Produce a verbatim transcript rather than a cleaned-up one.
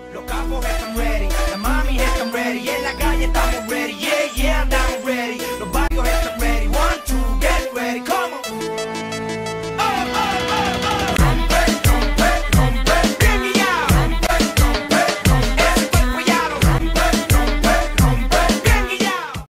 Los capos están ready, las mami están ready, y en la calle estamos